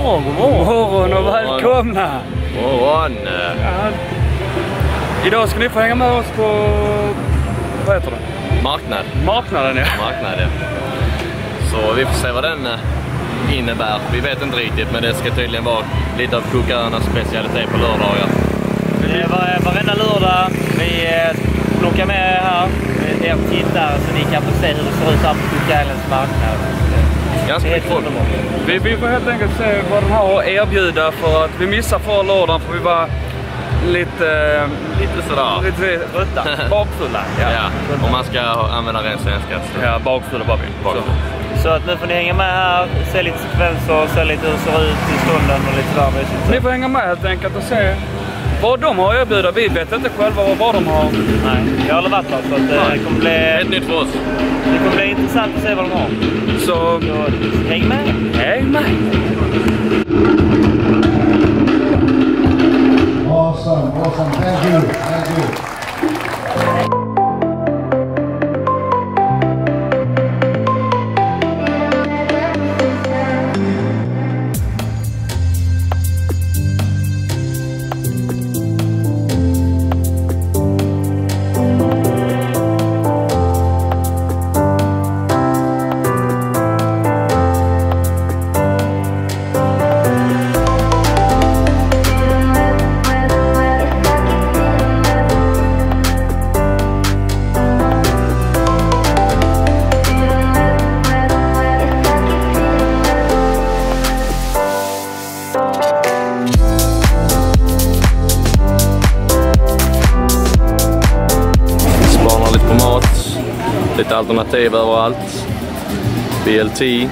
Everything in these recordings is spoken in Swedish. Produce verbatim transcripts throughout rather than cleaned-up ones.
morgon, god morgon. Morgon och välkomna. Morgon. Ja. Idag ska ni få hänga med oss på, vad heter det? Marknad. Marknaden, ja. Marknad, ja. Så vi får se vad den innebär. Vi vet inte riktigt, men det ska tydligen vara lite av kokarnas specialitet på lördagar. Det var varenda lördag. Vi plockar med här er tittare så ni kan få se hur det ser ut här på Cook Islands marknad. Ganska mycket folk. Vi, vi får helt enkelt se vad den har att erbjuda, för att vi missar för lördagen för vi var lite, lite sådär. Lite trötta. Bakfulla. Ja. Ja. Om man ska använda ren svenska. Ja, bakfulla bara vi. Så. så att nu får ni hänga med här, se lite sekvenser, se lite hur det ser ut i stunden och lite där mysigt. Ni får hänga med helt enkelt och se vad de har att erbjuda. Vi vet inte själva vad de har. Nej, jag har aldrig varit här, så att det kommer bli ett nytt för oss. Det kommer bli intressant att se vad de har. Så, så häng med. Häng med. Awesome, awesome. Thank you. Thank you. Lite alternativ överallt. B L T.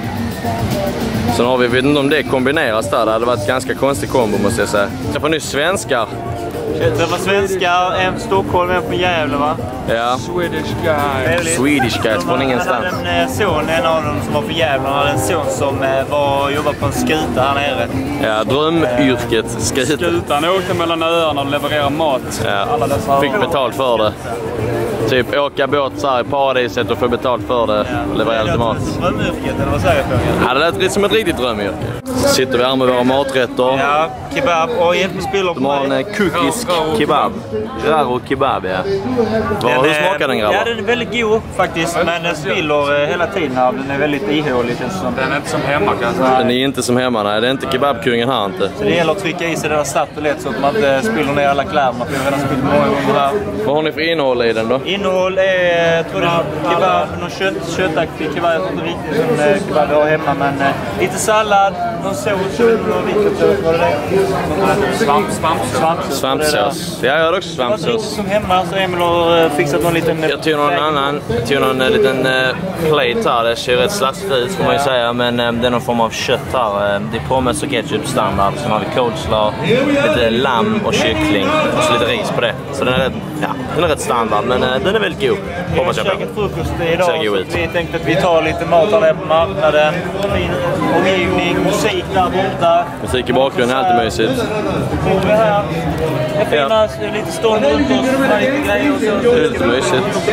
Sen har vi, vet inte om det kombineras där. Det hade varit ganska konstig kombo, måste jag säga. Jag får nu svenskar. Det var svenskar, en från Stockholm, en från Gävle, va? Ja. Swedish guy. Swedish guys från ingenstans. Han hade en son, en av dem som var från Gävle. Han hade en son som var jobbade på en skuta här nere. Ja, drömyrket skuta. Skutan åkte mellan öarna och levererade mat. Ja. Alla dessa fick betalt för det. Typ åka båt så här i paradiset och få betalt för det. Ja. Leverera lite mat. Drömyrket, eller vad säger jag? Ja, det lät lite som ett riktigt drömyrke. Sitter vi här med våra maträtter. Ja, kebab och hjälp med spiller på mig. De har en kukisk kebab. Raro kebab, ja. Vad, hur smakar den, grabbar? Ja, den är väldigt god faktiskt, men den spiller hela tiden här. Den är väldigt ihålig. Den är inte som hemma, kanske. Den är inte som hemma, nej. Det är inte kebabkungen här inte. Så det gäller att trycka i sig den snabbt och lätt så att man inte spiller ner alla kläderna. För jag har redan spillt många gånger här. Vad har ni för innehåll i den då? Innehåll är, tror jag, kebab, någon kött, köttaktig kebab. Jag tror inte riktigt som eh, kebab vi har hemma, men eh, lite sallad, någon sås, någon vitlökssås, vad är det? Svamp, svampsås. Svampsås. Ja, jag har också svampsås. Det var som hemma, så Emil har fixat någon liten... Jag tog någon annan, jag tog någon liten uh, plate här. Det ser rätt slaskigt ut, får man ju säga, men um, det är någon form av kött här. Det är pommes och ketchup standard. Sen har vi coleslaw, lite lamm och kyckling och så lite ris på det. Så den är rätt, ja, den är rätt standard, men uh, den är väldigt god. Hoppas jag på. Vi har käkat frukost idag, så vi tänkte att vi tar lite mat här på marknaden. Fin omgivning, musik där borta. Musik i bakgrunden är alltid mysigt. Vi här. Det finns ja. lite stånd runt oss, lite grejer och så. Det är lite mysigt.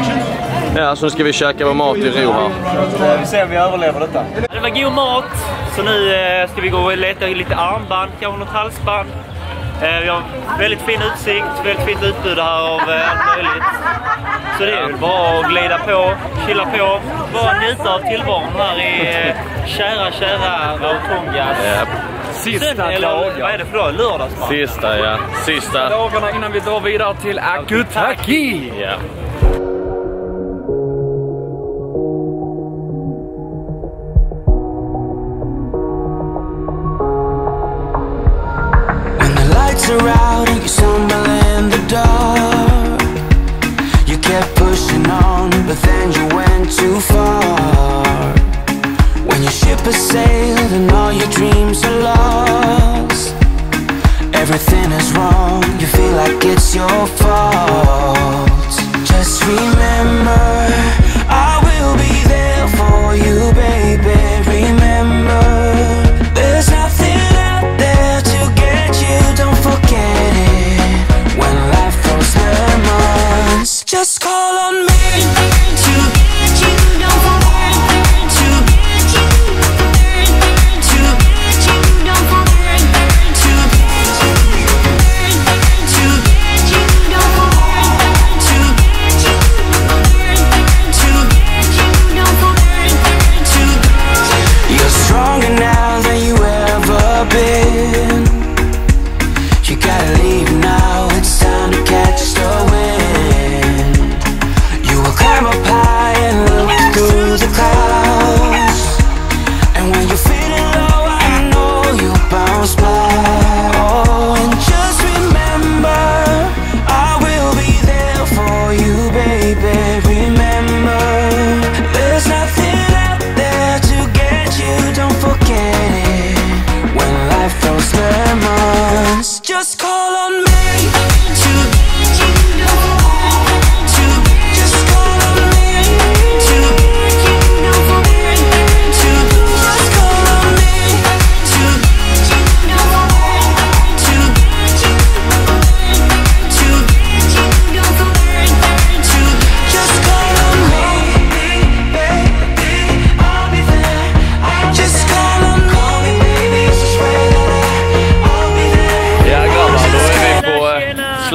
Ja, så nu ska vi käka vår mat i ro här. Så vi ser om vi överlever detta. Det var god mat, så nu ska vi gå och leta lite armband, kanske något halsband. Vi har väldigt fin utsikt, väldigt fint utbud här av allt möjligt. Så det är bara att glida på, chilla på, bara njuta av tillvaron här i kära, kära Rarotonga. Ja. Sista Sen, eller, dagen. vad är det för dag? Lördagsman? Sista, ja. Sista dagarna innan vi drar vidare till Akutaki. Ja. Are out and you stumble in the dark. You kept pushing on, but then you went too far. When your ship has sailed and all your dreams are lost, everything is wrong, you feel like it's your fault. Just remember, I will be there for you, baby. Remember, there's nothing out there to get you, don't forget it. When life throws lemons, just call on me to get you, don't forget to get you, to get you, don't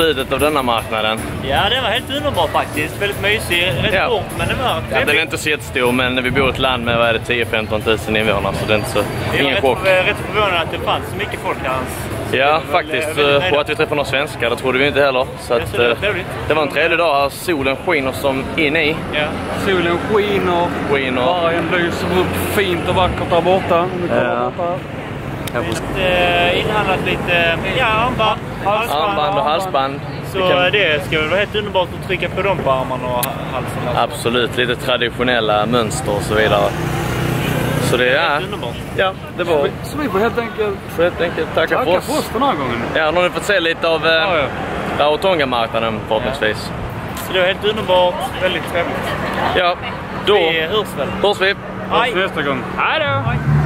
slutet av denna marknaden? Ja, det var helt underbart faktiskt. Väldigt mysig, rätt Ja. kort, men det var Ja, den är inte så jättestor, men vi bor i ett land med vad är det, tio till femton tusen invånare, så det är inte så, Jag var ingen rätt, chock. rätt förvånad att det fanns så mycket folk här. Ja, faktiskt. Och att vi träffade några svenskar, det trodde vi inte heller. Så att, det var trevligt. det var en trevlig dag här. Solen skiner som in i. Ja. Solen skiner, Skiner. vargen lyser upp fint och vackert där borta. Om vi kollar Ja. borta. Eh, inhandlat lite ja, armband, halsband. Armband och halsband. Så Vi kan- det ska väl vara helt underbart att trycka på dem på armarna och halsen. Absolut, lite traditionella mönster och så vidare. Så det är... Helt underbart. Ja, det var... Så vi får helt enkelt Så helt enkelt tacka för tacka oss. för oss den här gången. Ja, nu har ni fått se lite av Ja, eh, ja. Rarotonga-marknaden förhoppningsvis. Så det var helt underbart, väldigt trevligt. Ja, då Vi hörs väl. hörs vi. Hörs nästa gång. Hej då!